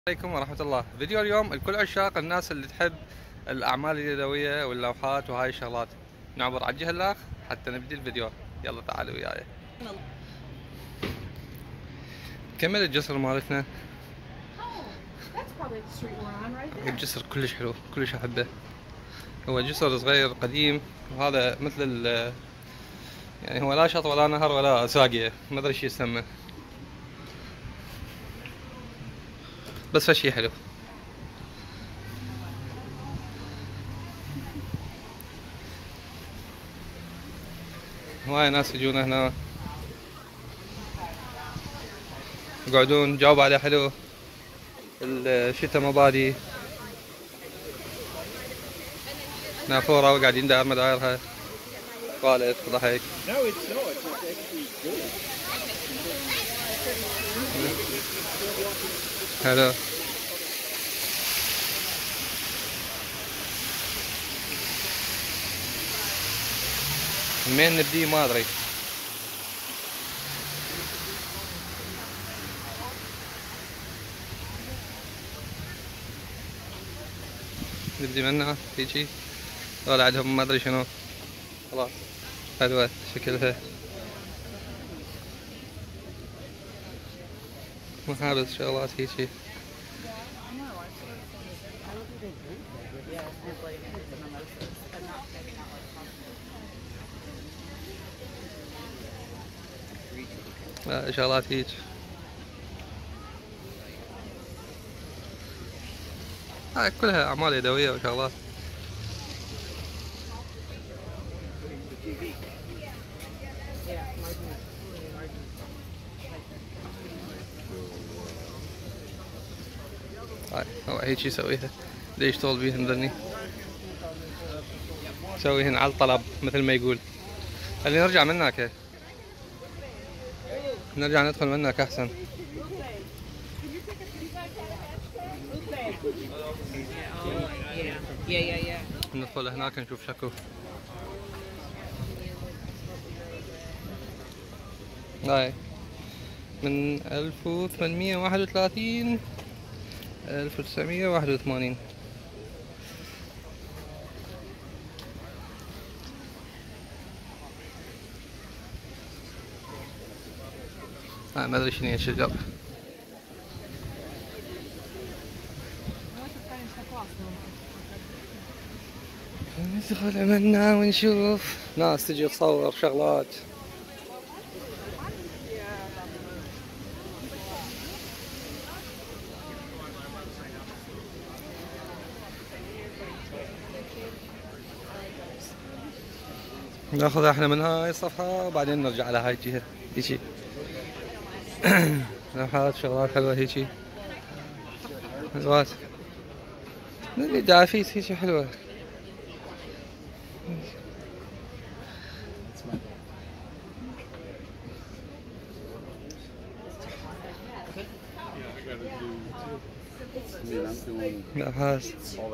عليكم ورحمة الله. فيديو اليوم الكل عشاق الناس اللي تحب الأعمال اليدوية واللوحات وهاي الشغلات. نعبر على الجهة الأخ حتى نبدي الفيديو. يلا تعالوا وياي. كمل الجسر مالتنا. الجسر كلش حلو، كلش أحبه. هو جسر صغير قديم، وهذا مثل يعني هو لا شط ولا نهر ولا ساقية، ما أدري شو يسمى، بس فشي حلو. هواي ناس يجون هنا يقعدون، جاوب عليه حلو. الشتاء مبادي نافورة وقاعدين داير مدايرها، قالت وضحك. حلو. منين نبدي ما ادري. نبدي منها هيجي ولا عندهم ما ادري شنو. خلاص حلوة شكلها، محابس شغلات هيجي. شغلات هيج. هاي كلها أعمال يدوية وشغلات. هاي هو هيك يسويها، ليش يشتغل بيهن ذني، يسويهن على الطلب مثل ما يقول. خلينا نرجع من هناك، نرجع ندخل من هناك أحسن. ندخل هناك نشوف شكو. هاي من 1831 1981. ما ادري شنو هي الشجر. ندخل منا ونشوف ناس تجي تصور شغلات. ناخذ احنا من هاي الصفحة وبعدين نرجع على هاي الجهة هيجي. لوحات شغلات حلوة هيجي، حلوات دعافيس هيجي حلوة. لوحات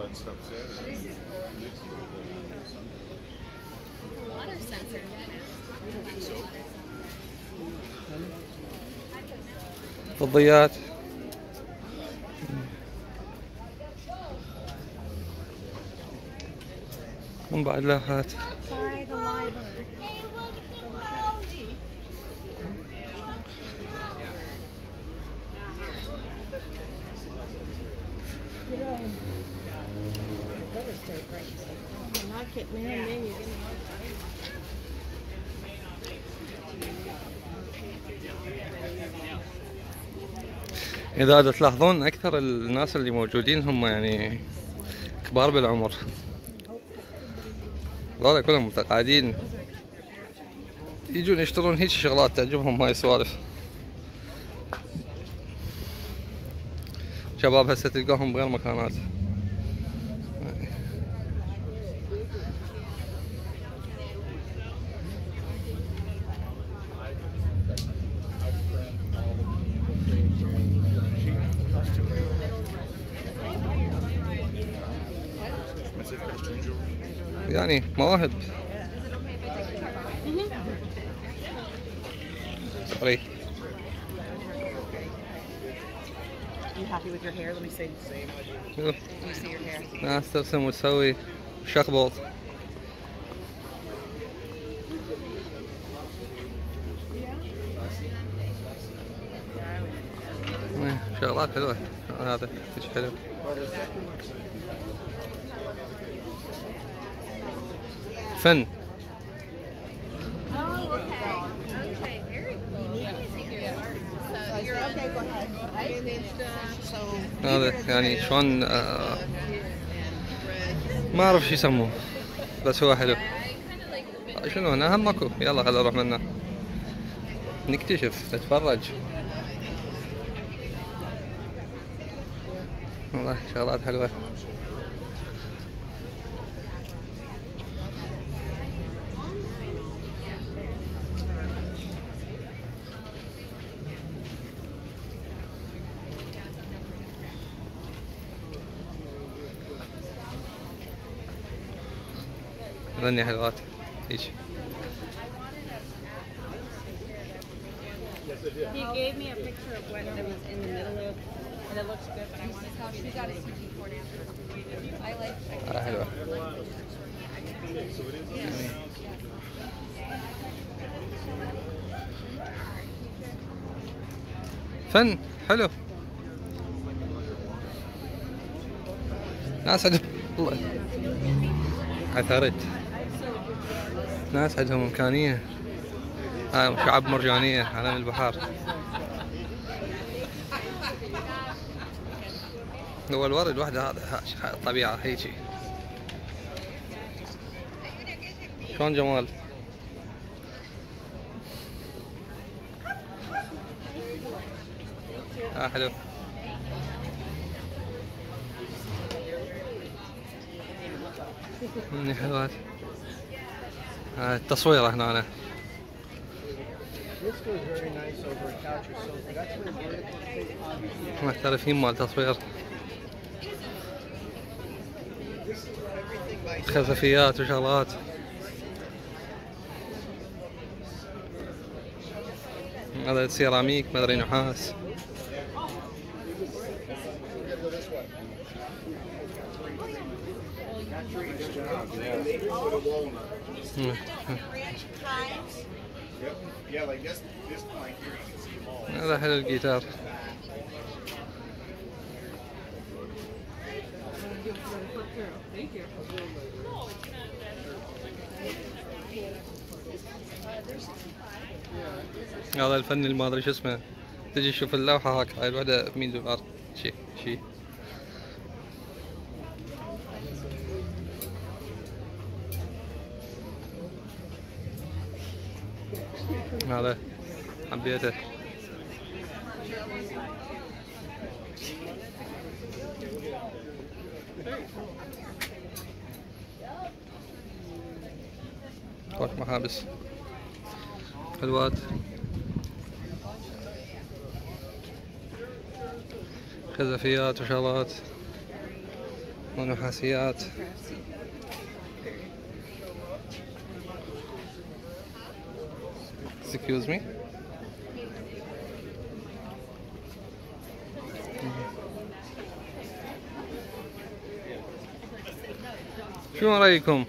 فضيات، من بعد لوحات. إذا تلاحظون أكثر الناس اللي موجودين هم يعني كبار بالعمر، هذول كلهم متقاعدين يجون يشترون هيك شغلات تعجبهم هاي السوالف. شباب هسه تلقاهم بغير مكانات. يعني مواهب. سوري. You happy with your hair? Let me see. شوف Let me see your hair. ناس ترسم وتسوي شخبط. شغلات حلوة هذا ايش حلو. فن. هذا يعني شلون ما اعرف شو يسموه بس هو حلو. شنو هنا هم ماكو. يلا خلينا نروح منا نكتشف نتفرج. والله شغلات حلوة. غني حلوات ايش. He gave me a picture of when it was in the middle of, and it looks good, but I wanted to see. She got it CG4 I like. حلوة. فن حلو. ناس عندهم والله عثرت. ناس عندهم إمكانية. شعب مرجانية على البحر. هو الورد وحده هذا الطبيعة هيجي. شلون جمال. حلو. مني حلوات. التصويرة هنا. محترفين مال تصوير. خزفيات وشغلات. هذا سيراميك مدري نحاس. هذا حلو الجيتار. هذا الفن اللي ما ادري شو اسمه. تجي تشوف اللوحة هاك هاي الوحدة $100 شي. هذا حبيته. روح محابس حلوات. خزفيات وشغلات ونحاسيات. Excuse me. شو رأيكم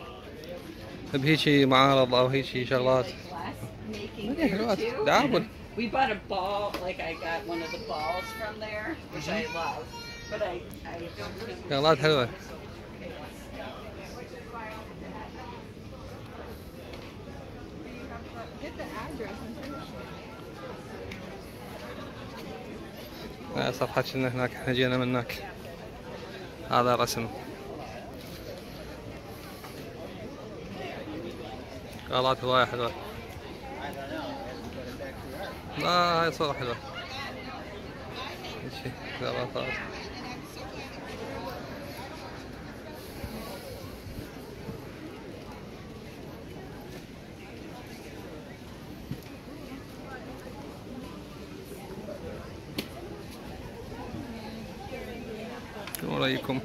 بهيجي معارض أو هيجي شغلات؟ حلوات تعاون. We bought a ball, like I got one of the balls from there, which I love, but I don't. شغلات حلوة. صفحة كنا هناك احنا جينا من هناك. هذا رسم. شغلات هواية حلوة. لا هاي صورة حلوة. شي زرافات. شو رأيكم؟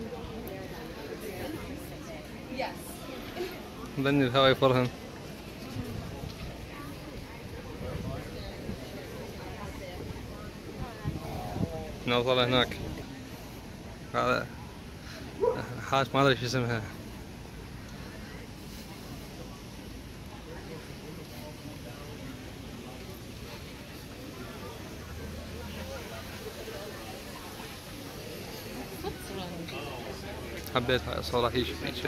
بني الهواء يفرهن. نوصل هناك. هذا حاج ما ادري شو اسمها. حبيت هاي الصورة هيك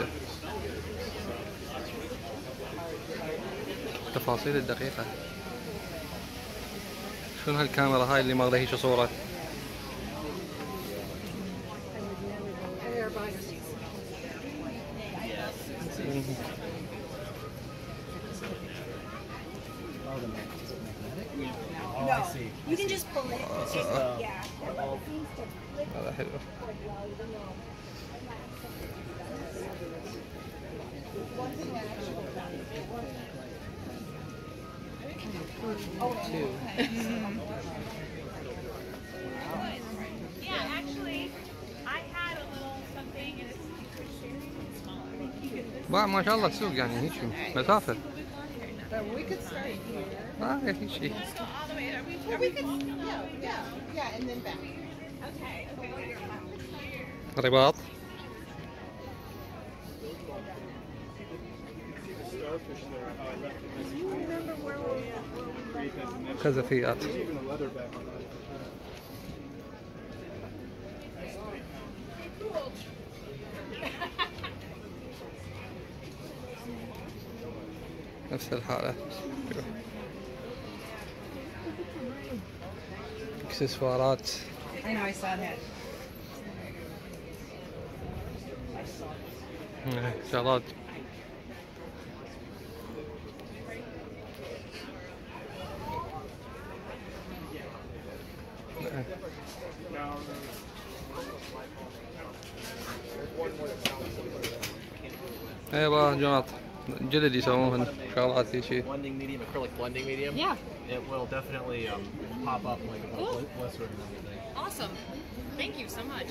التفاصيل الدقيقة. شنو هالكاميرا هاي اللي ماخذة هيك صورة؟ No, you can just pull it. It's just, yeah. هذا حلو. Yeah, actually, I had a little something and it's smaller. ما شاء الله تسوق يعني هيك مسافة. We could start here. هيك شيء. Go all the way. Well, we could, yeah, and then back. Okay. رباط. خزفيات. نفس الحالة. اكسسوارات. I know, I saw that. شغلات. ايوه جونات جلد يسوون شغلات هيك. Blending medium, acrylic blending medium. Yeah. It will definitely pop up like a Cool. blister and everything. Awesome. Thank you so much.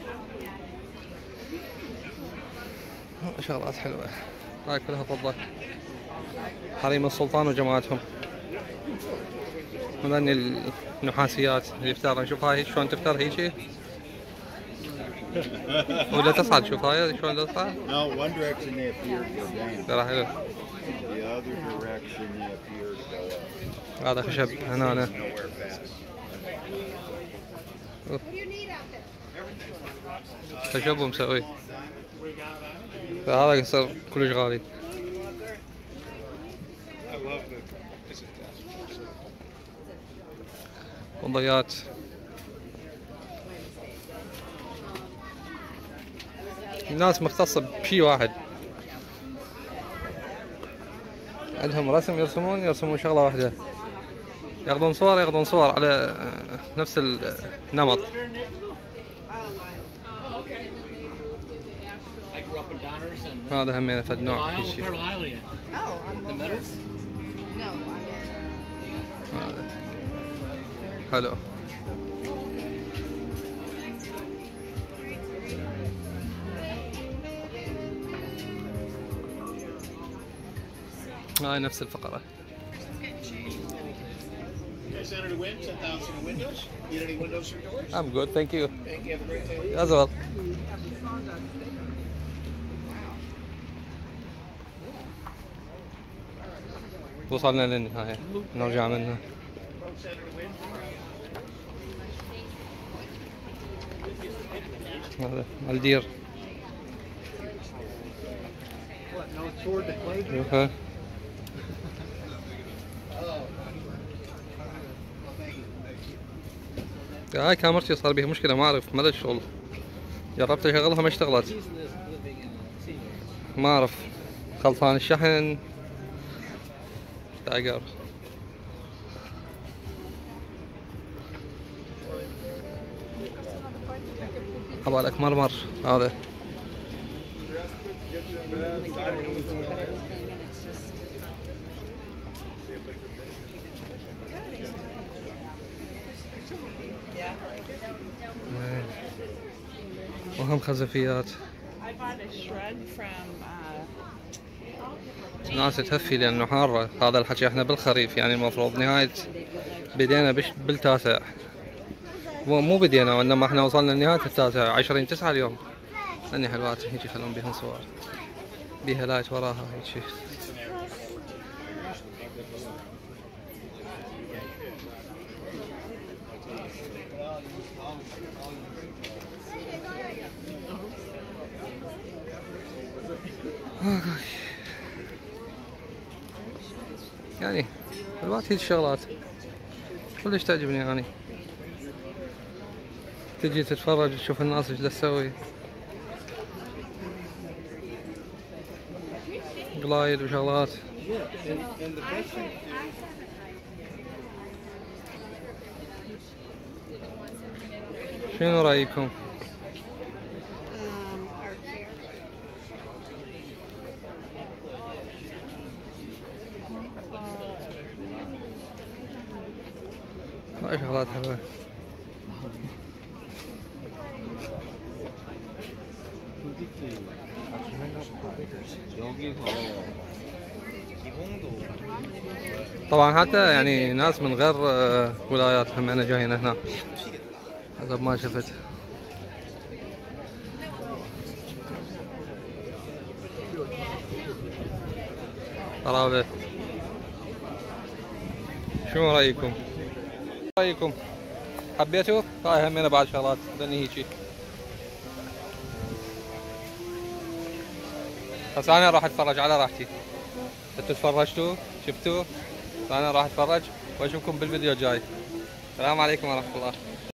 شغلات حلوة. هاي كلها فضة. حريم السلطان وجماعتهم. هذني النحاسيات اللي يفترن. شوف هاي شلون تفتر هيجي. ولا تصعد. شوف هاي شلون تصعد. No, one direction they appear to go down. ترى حلو. The other direction they appear to go up. هذا خشب هنا. Nowhere fast. خشب ومسوي. فهذا يصير كلش غالي. وضيات. الناس مختصة بشي واحد. عندهم رسم يرسمون شغلة واحدة. ياخذون صور على نفس النمط. هذا همين فد نوع شيء. هذا حلو. هاي نفس الفقرة. Senator Wynn, 10,000 windows. Need any windows or doors? I'm good, thank you. Thank you. Have a great day. As well. وصلنا للنهاية. نرجع منها. هذا الدير. شوفها. هاي كاميرتي صار بيها مشكلة ما أعرف ما أدري الشغل. جربت أشغلها ما اشتغلت. ما أعرف خلطان الشحن. تايجر. حبالك مرمر هذا. وهم خزفيات. ناس تهفي لأنه حارة. هذا الحكي احنا بالخريف يعني المفروض نهاية بدينا بالتاسع مو بدينا وانما احنا وصلنا لنهاية التاسعة 20/9 اليوم. هني حلوات هيك يخلون بيهن صور، بيها لايت وراها هيك. يعني حلوات هي الشغلات كلش تعجبني يعني. تجي تتفرج تشوف الناس ايش تسوي، قلايد وشغلات. شنو رأيكم؟ هاي شغلات حلوة. طبعا حتى يعني ناس من غير ولايات هم انا جايين هنا حسب ما شفت. قرابة. شو رأيكم؟ رأيكم حبيتوا؟ هاي همينة بعد شغلات ذني هيجي. بس انا راح اتفرج على راحتي. انتوا تفرجتوا؟ شفتوا؟ فانا راح اتفرج واشوفكم بالفيديو الجاي. السلام عليكم ورحمة الله.